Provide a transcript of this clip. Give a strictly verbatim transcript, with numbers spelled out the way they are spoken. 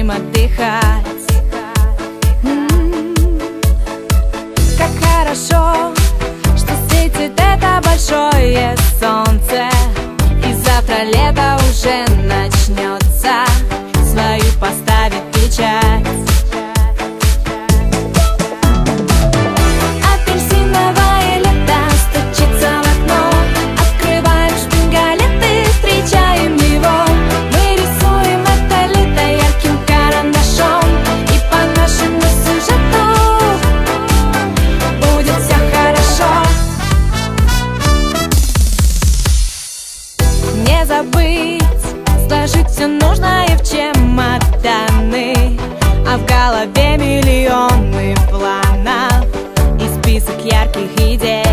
будем отдыхать. М-м-м. Как хорошо, что светит это большое солнце, и завтра лето уже начнется свою поставить печать. Апельсиновое лето стучится в окно, открываем шпингалеты, встречаем его. Мы рисуем это лето ярким карандашом, и по нашему сюжету будет все хорошо. Не забыть сложить все нужное в чемоданы, а в голове миллионы планов и список ярких идей.